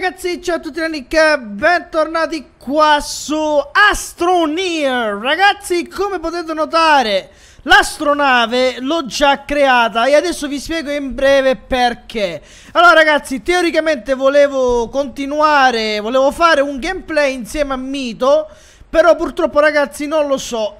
ragazzi, ciao a tutti da Nick, bentornati qua su Astroneer. Ragazzi, come potete notare, l'astronave l'ho già creata e adesso vi spiego in breve perché. Allora ragazzi, teoricamente volevo continuare, volevo fare un gameplay insieme a Mito, però purtroppo ragazzi non lo so,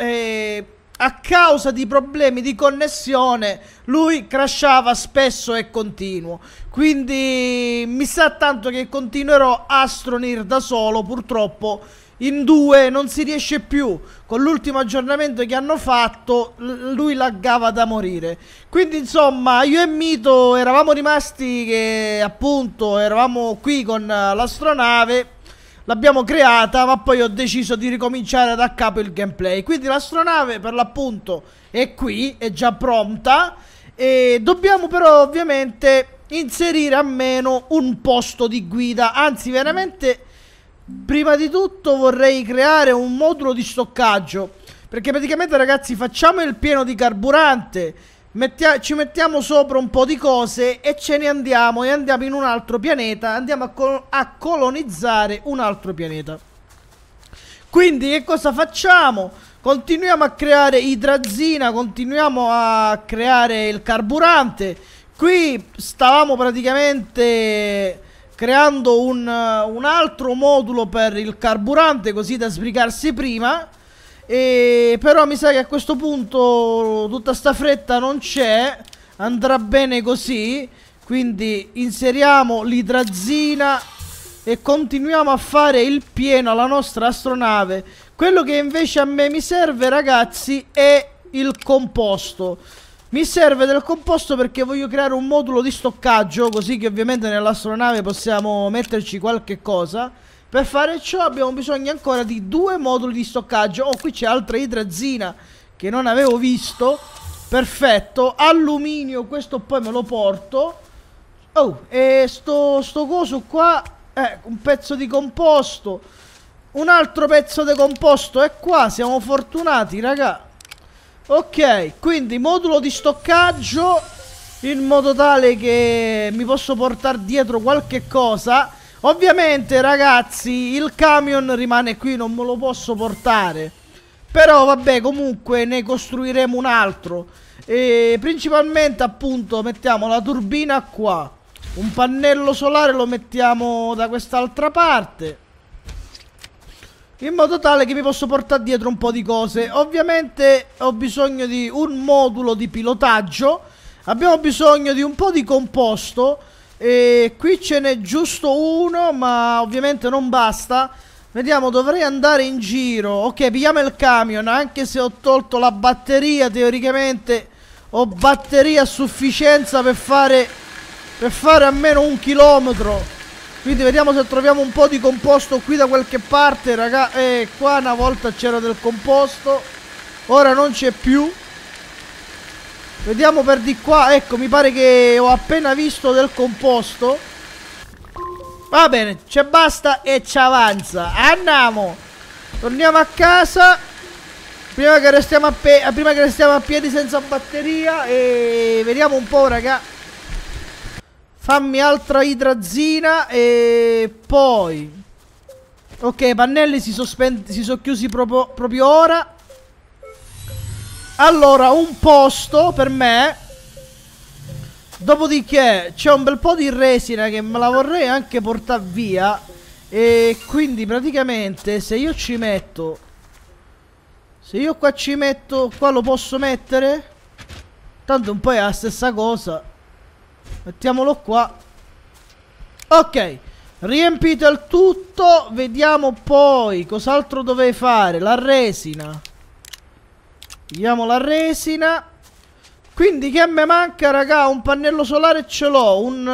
a causa di problemi di connessione lui crashava spesso e continuo. Quindi mi sa tanto che continuerò Astroneer da solo. Purtroppo in due non si riesce più. Con l'ultimo aggiornamento che hanno fatto lui laggava da morire. Quindi insomma io e Mito eravamo rimasti che appunto eravamo qui con l'astronave. L'abbiamo creata, ma poi ho deciso di ricominciare da capo il gameplay. Quindi l'astronave per l'appunto è qui, è già pronta. E dobbiamo però ovviamente inserire almeno un posto di guida. Anzi veramente, prima di tutto vorrei creare un modulo di stoccaggio. Perché praticamente ragazzi facciamo il pieno di carburante, ci mettiamo sopra un po' di cose e ce ne andiamo. E andiamo in un altro pianeta. Andiamo a colonizzare un altro pianeta. Quindi che cosa facciamo? Continuiamo a creare idrazina, continuiamo a creare il carburante. Qui stavamo praticamente creando un altro modulo per il carburante, così da sbrigarsi prima. Però mi sa che a questo punto tutta sta fretta non c'è. Andrà bene così. Quindi inseriamo l'idrazina e continuiamo a fare il pieno alla nostra astronave. Quello che invece a me mi serve ragazzi è il composto. Mi serve del composto perché voglio creare un modulo di stoccaggio, così che ovviamente nell'astronave possiamo metterci qualche cosa. Per fare ciò abbiamo bisogno ancora di 2 moduli di stoccaggio. Oh, qui c'è altra idrazina che non avevo visto. Perfetto. Alluminio, questo poi me lo porto. Oh, e sto coso qua, un pezzo di composto. Un altro pezzo di composto è qua. Siamo fortunati, raga. Ok, quindi modulo di stoccaggio, in modo tale che mi posso portare dietro qualche cosa. Ovviamente ragazzi il camion rimane qui, non me lo posso portare. Però vabbè, comunque ne costruiremo un altro. E principalmente appunto mettiamo la turbina qua. Un pannello solare lo mettiamo da quest'altra parte, in modo tale che mi posso portare dietro un po' di cose. Ovviamente ho bisogno di un modulo di pilotaggio. Abbiamo bisogno di un po' di composto. E qui ce n'è giusto uno, ma ovviamente non basta. Vediamo, dovrei andare in giro. Ok, pigliamo il camion. Anche se ho tolto la batteria, teoricamente ho batteria a sufficienza per fare almeno 1 chilometro. Quindi vediamo se troviamo un po' di composto qui da qualche parte, raga. Qua una volta c'era del composto, ora non c'è più. Vediamo per di qua. Ecco, mi pare che ho appena visto del composto. Va bene, c'è basta e ci avanza. Andiamo. Torniamo a casa. Prima che restiamo a piedi senza batteria. E vediamo un po', raga. Fammi altra idrazina. E poi ok, i pannelli si sono chiusi proprio ora. Allora, un posto per me. Dopodiché c'è un bel po' di resina che me la vorrei anche portare via. E quindi praticamente se io ci metto, se io qua ci metto, qua lo posso mettere. Tanto un po' è la stessa cosa. Mettiamolo qua. Ok, riempito il tutto. Vediamo poi cos'altro dovrei fare. La resina. Vediamo la resina. Quindi che me manca, raga? Un pannello solare ce l'ho. Un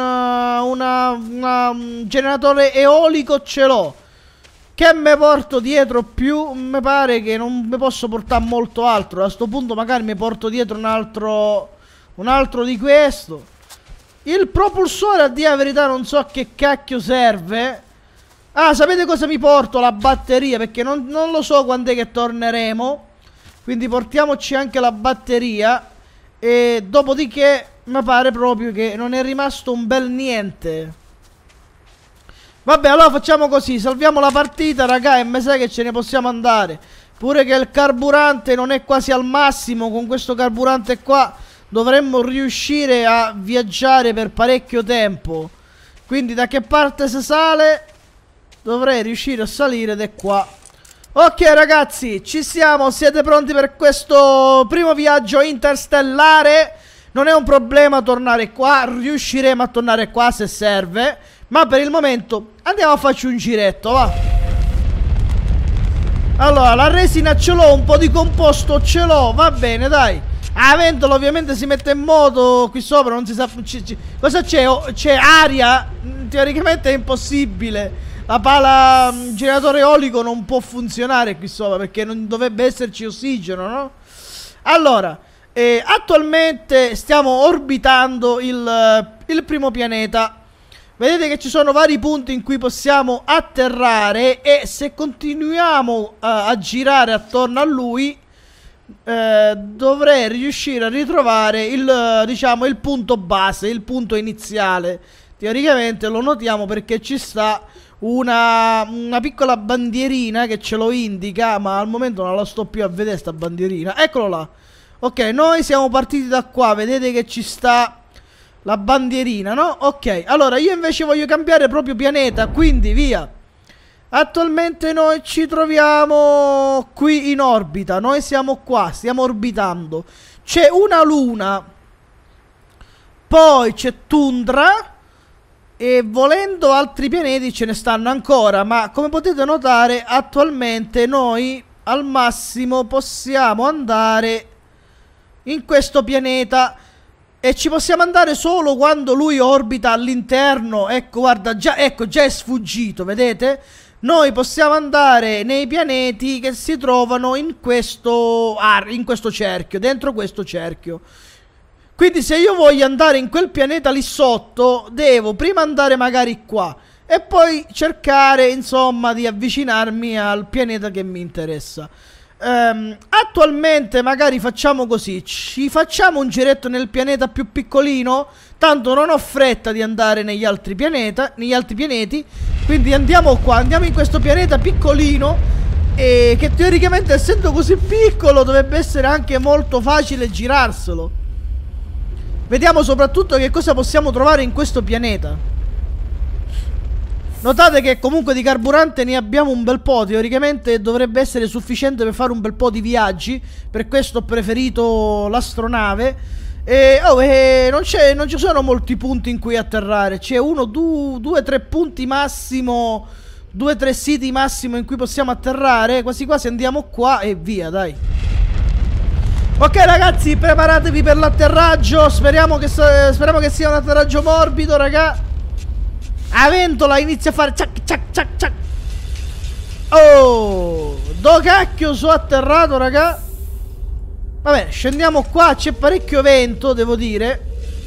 generatore eolico ce l'ho. Che me porto dietro più? Mi pare che non mi posso portare molto altro. A sto punto magari mi porto dietro un altro di questo. Il propulsore, a dire la verità non so a che cacchio serve. Ah, sapete cosa mi porto? La batteria, perché non lo so quando è che torneremo. Quindi portiamoci anche la batteria. E dopodiché mi pare proprio che non è rimasto un bel niente. Vabbè, allora facciamo così, salviamo la partita, raga, e mi sa che ce ne possiamo andare. Pure che il carburante non è quasi al massimo, con questo carburante qua dovremmo riuscire a viaggiare per parecchio tempo. Quindi da che parte si sale? Dovrei riuscire a salire da qua. Ok ragazzi, ci siamo, siete pronti per questo primo viaggio interstellare? Non è un problema tornare qua, riusciremo a tornare qua se serve. Ma per il momento andiamo a farci un giretto, va. Allora, la resina ce l'ho, un po' di composto ce l'ho, va bene, dai. La ventola ovviamente si mette in moto qui sopra, non si sa... Cosa c'è? C'è aria? Teoricamente è impossibile. La pala generatore eolico non può funzionare qui sopra perché non dovrebbe esserci ossigeno, no? Allora, attualmente stiamo orbitando il primo pianeta. Vedete che ci sono vari punti in cui possiamo atterrare e se continuiamo a girare attorno a lui dovrei riuscire a ritrovare diciamo, il punto base, il punto iniziale. Teoricamente lo notiamo perché ci sta una piccola bandierina che ce lo indica, ma al momento non la sto più a vedere sta bandierina. Eccolo là. Ok, noi siamo partiti da qua, vedete che ci sta la bandierina, no? Ok, allora io invece voglio cambiare proprio pianeta, quindi via. Attualmente noi ci troviamo qui in orbita, noi siamo qua, stiamo orbitando. C'è una luna, poi c'è tundra e volendo altri pianeti ce ne stanno ancora, ma come potete notare attualmente noi al massimo possiamo andare in questo pianeta. E ci possiamo andare solo quando lui orbita all'interno. Ecco, guarda, già è sfuggito, vedete? Noi possiamo andare nei pianeti che si trovano in questo cerchio, dentro questo cerchio. Quindi se io voglio andare in quel pianeta lì sotto, devo prima andare magari qua e poi cercare, insomma, di avvicinarmi al pianeta che mi interessa. Attualmente magari facciamo così, ci facciamo un giretto nel pianeta più piccolino, tanto non ho fretta di andare negli altri pianeti, quindi andiamo qua, andiamo in questo pianeta piccolino e che teoricamente essendo così piccolo dovrebbe essere anche molto facile girarselo. Vediamo soprattutto che cosa possiamo trovare in questo pianeta. Notate che comunque di carburante ne abbiamo un bel po'. Teoricamente dovrebbe essere sufficiente per fare un bel po' di viaggi. Per questo ho preferito l'astronave. Non ci sono molti punti in cui atterrare. C'è uno, due, tre punti massimo. 2-3 siti massimo in cui possiamo atterrare. Quasi quasi andiamo qua e via, dai. Ok ragazzi, preparatevi per l'atterraggio. Speriamo che sia un atterraggio morbido, raga. La ventola inizia a fare ciac ciac ciac ciac. Oh, dove cacchio sono atterrato, raga? Vabbè, scendiamo qua. C'è parecchio vento, devo dire.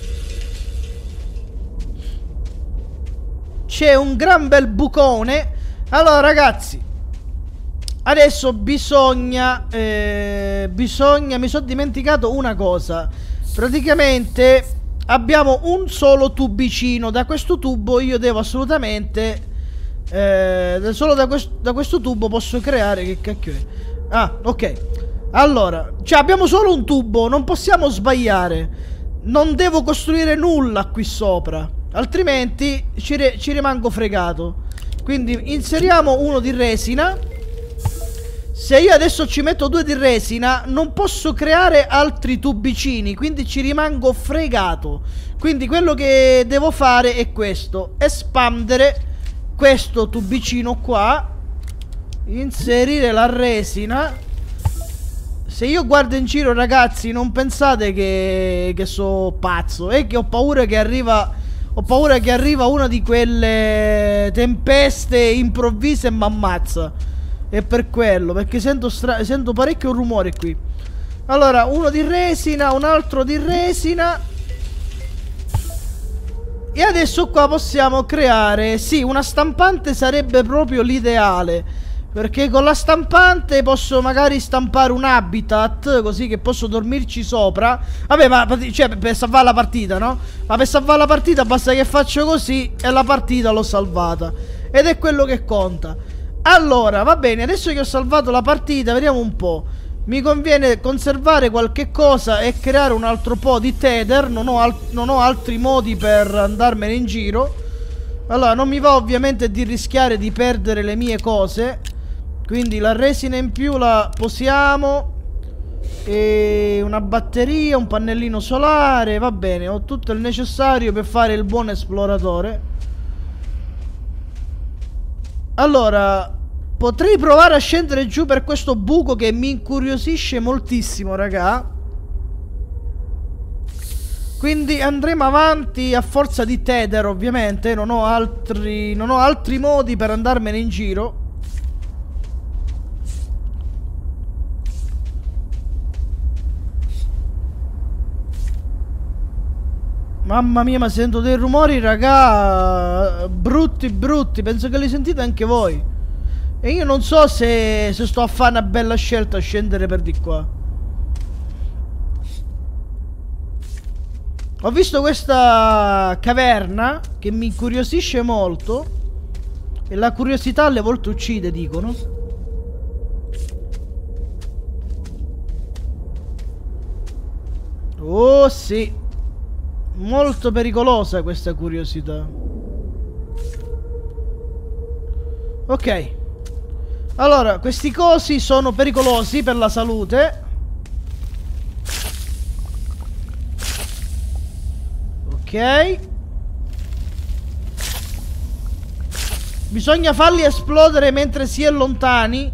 C'è un gran bel bucone. Allora ragazzi, adesso bisogna mi sono dimenticato una cosa. Praticamente abbiamo un solo tubicino. Da questo tubo io devo assolutamente solo da questo tubo posso creare. Che cacchio è? Ah, ok. Allora, cioè abbiamo solo un tubo, non possiamo sbagliare. Non devo costruire nulla qui sopra, altrimenti ci rimango fregato. Quindi inseriamo uno di resina. Se io adesso ci metto 2 di resina non posso creare altri tubicini, quindi ci rimango fregato. Quindi quello che devo fare è questo: espandere questo tubicino qua, inserire la resina. Se io guardo in giro ragazzi non pensate che so pazzo, è che ho paura che arriva una di quelle tempeste improvvise e mi ammazza. È per quello, perché sento parecchio rumore qui. Allora, uno di resina, un altro di resina. E adesso qua possiamo creare, sì, una stampante sarebbe proprio l'ideale, perché con la stampante posso magari stampare un habitat, così che posso dormirci sopra. Vabbè, ma cioè, per salvare la partita, no? Ma per salvare la partita basta che faccio così e la partita l'ho salvata. ed è quello che conta. Allora, va bene, adesso che ho salvato la partita, vediamo un po'. Mi conviene conservare qualche cosa e creare un altro po' di tether. Non ho altri modi per andarmene in giro. Allora, non mi va ovviamente di rischiare di perdere le mie cose. Quindi la resina in più la posiamo. E una batteria, un pannellino solare. Va bene, ho tutto il necessario per fare il buon esploratore. Allora, potrei provare a scendere giù per questo buco che mi incuriosisce moltissimo, raga. Quindi andremo avanti a forza di tether, ovviamente. Non ho altri modi per andarmene in giro. Mamma mia, ma sento dei rumori, raga, brutti brutti. Penso che li sentite anche voi. E io non so se sto a fare una bella scelta a scendere per di qua. Ho visto questa caverna che mi incuriosisce molto. E la curiosità alle volte uccide, dicono. Oh sì. Molto pericolosa questa curiosità. Ok. Allora, questi cosi sono pericolosi per la salute. Ok. Bisogna farli esplodere mentre si è lontani,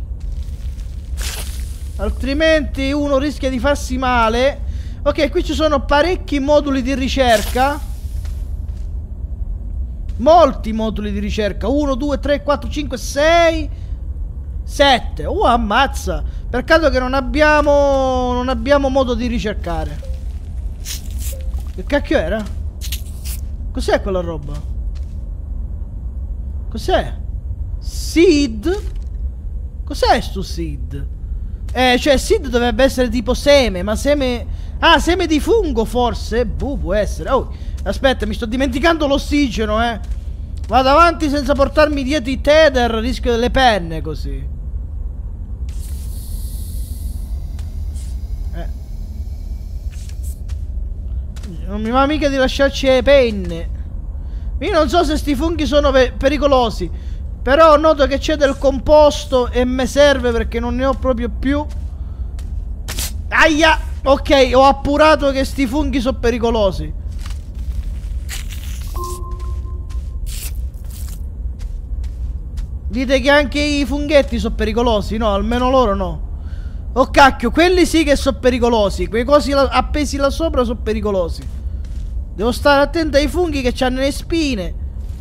altrimenti uno rischia di farsi male. Ok, qui ci sono parecchi moduli di ricerca. Molti moduli di ricerca. 1, 2, 3, 4, 5, 6 7. Ammazza. Peccato che non abbiamo modo di ricercare. Che cacchio era? Cos'è quella roba? Cos'è? Seed? Cos'è sto seed? Cioè seed dovrebbe essere tipo seme. Ma seme... Ah, seme di fungo forse? Può essere. Oh, aspetta, mi sto dimenticando l'ossigeno, Vado avanti senza portarmi dietro i tether. Rischio delle penne così. Non mi va mica di lasciarci le penne. Io non so se sti funghi sono pericolosi, però noto che c'è del composto e me serve perché non ne ho proprio più. Aia! Ok, ho appurato che sti funghi sono pericolosi. Dite che anche i funghetti sono pericolosi? No, almeno loro no. Oh cacchio, quelli sì che sono pericolosi. Quei cosi appesi là sopra sono pericolosi. Devo stare attento ai funghi che hanno le spine.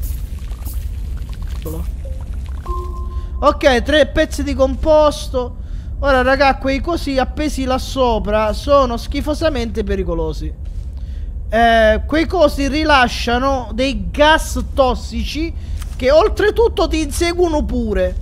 Ok, 3 pezzi di composto. Ora raga, quei cosi appesi là sopra sono schifosamente pericolosi. Quei cosi rilasciano dei gas tossici che oltretutto ti inseguono pure.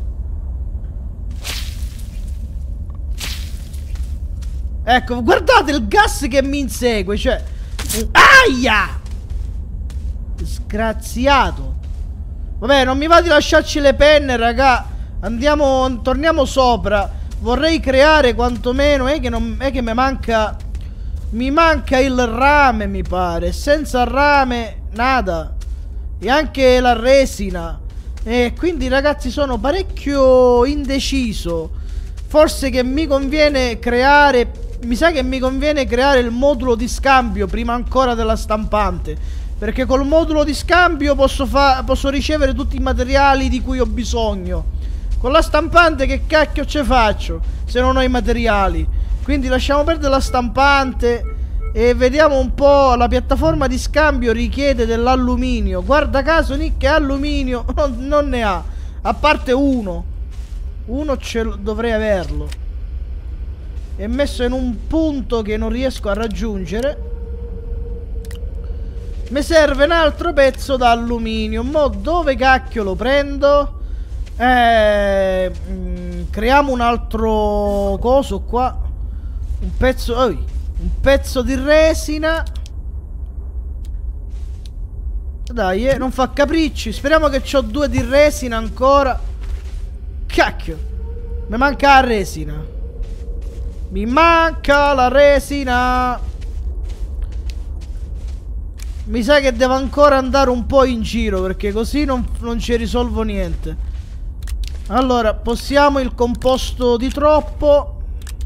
Ecco, guardate il gas che mi insegue, cioè... Aia! Disgraziato. Vabbè, non mi va di lasciarci le penne, raga. Andiamo, torniamo sopra. Vorrei creare quantomeno, che mi manca... Mi manca il rame, mi pare. Senza rame, nada. E anche la resina. E quindi, ragazzi, sono parecchio indeciso. Forse che mi conviene creare... Mi sa che mi conviene creare il modulo di scambio prima ancora della stampante. Perché col modulo di scambio posso ricevere tutti i materiali di cui ho bisogno. Con la stampante che cacchio ce faccio se non ho i materiali? Quindi lasciamo perdere la stampante e vediamo un po'. La piattaforma di scambio richiede dell'alluminio. Guarda caso Nick alluminio non ne ha. A parte uno dovrei averlo. È messo in un punto che non riesco a raggiungere. Mi serve un altro pezzo d'alluminio. Mo dove cacchio lo prendo? Creiamo un altro coso qua. Un pezzo di resina. Dai, non fa capricci. Speriamo che c'ho 2 di resina ancora. Cacchio. Mi manca la resina. Mi manca la resina. Mi sa che devo ancora andare un po' in giro, perché così non ci risolvo niente. Allora, possiamo il composto di troppo.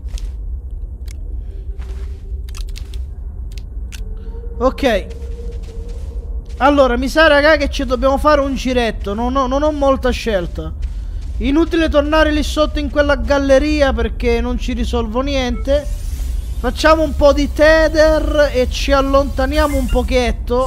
Ok. Allora, mi sa raga che ci dobbiamo fare un giretto. Non ho molta scelta. Inutile tornare lì sotto in quella galleria, perché non ci risolvo niente. Facciamo un po' di tether e ci allontaniamo un pochetto.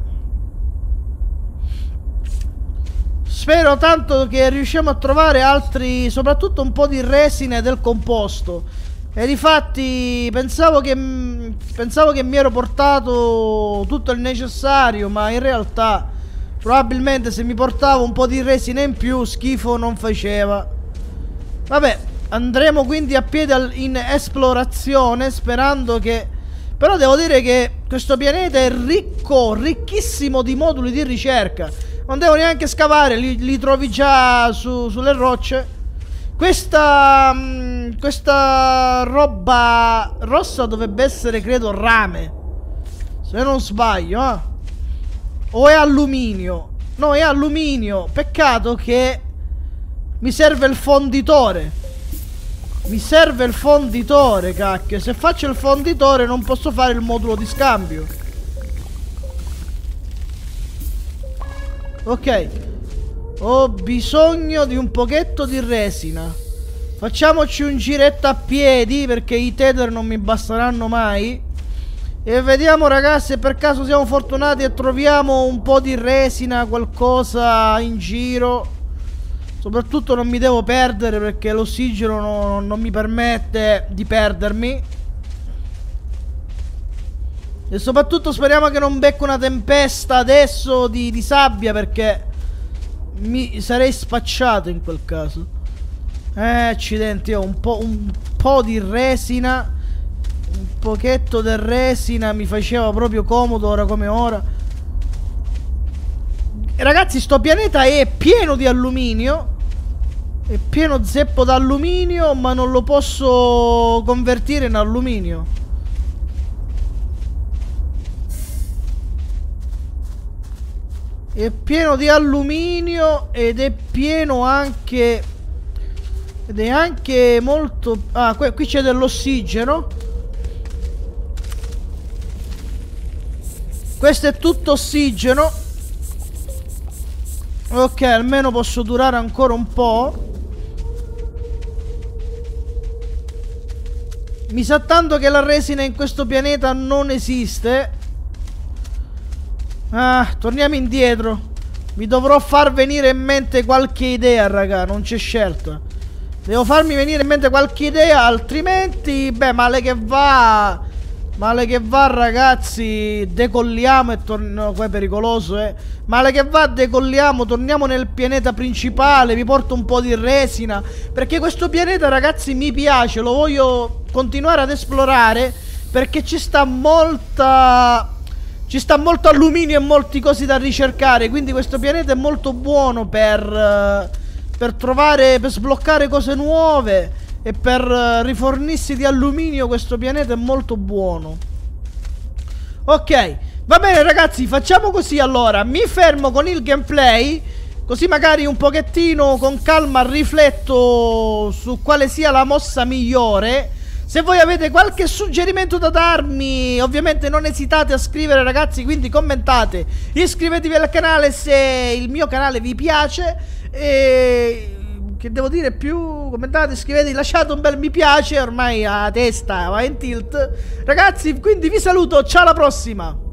Spero tanto che riusciamo a trovare altri, soprattutto un po' di resine del composto. E difatti pensavo che mi ero portato tutto il necessario, ma in realtà probabilmente se mi portavo un po' di resina in più schifo non faceva. Vabbè, andremo quindi a piedi in esplorazione, sperando che... Però devo dire che questo pianeta è ricco, ricchissimo di moduli di ricerca. Non devo neanche scavare, li trovi già sulle rocce. Questa roba rossa dovrebbe essere, credo, rame, se non sbaglio, eh? O è alluminio? No, è alluminio. Peccato che mi serve il fonditore. Mi serve il fonditore, cacchio. Se faccio il fonditore non posso fare il modulo di scambio. Ok. Ho bisogno di un pochetto di resina. Facciamoci un giretto a piedi, perché i tether non mi basteranno mai. E vediamo ragazzi se per caso siamo fortunati e troviamo un po' di resina, qualcosa in giro. Soprattutto non mi devo perdere, perché l'ossigeno non mi permette di perdermi. E soprattutto speriamo che non becco una tempesta adesso di sabbia, perché mi sarei spacciato in quel caso. Accidenti, ho un po' di resina. Un pochetto di resina mi faceva proprio comodo ora come ora. Ragazzi, sto pianeta è pieno di alluminio. È pieno zeppo d'alluminio, ma non lo posso convertire in alluminio. È pieno di alluminio ed è pieno anche... Ed è anche molto... Ah, qui c'è dell'ossigeno. Questo è tutto ossigeno. Ok, almeno posso durare ancora un po'. Mi sa tanto che la resina in questo pianeta non esiste. Ah, torniamo indietro. Mi dovrò far venire in mente qualche idea, raga. Non c'è scelta. Devo farmi venire in mente qualche idea, altrimenti, beh, male che va, ragazzi, decolliamo e torniamo. No, qua è pericoloso, eh. Male che va, decolliamo, torniamo nel pianeta principale. Vi porto un po' di resina, perché questo pianeta, ragazzi, mi piace. Lo voglio continuare ad esplorare, perché ci sta molto alluminio e molti cosi da ricercare. Quindi questo pianeta è molto buono per trovare, per sbloccare cose nuove e per rifornirsi di alluminio. Questo pianeta è molto buono. Ok, va bene ragazzi, facciamo così allora. Mi fermo con il gameplay, così magari un pochettino con calma rifletto su quale sia la mossa migliore. Se voi avete qualche suggerimento da darmi, ovviamente non esitate a scrivere ragazzi, quindi commentate, iscrivetevi al canale se il mio canale vi piace. E che devo dire più? Commentate, scrivete, lasciate un bel mi piace. Ormai a testa va in tilt. Ragazzi, quindi vi saluto, ciao, alla prossima.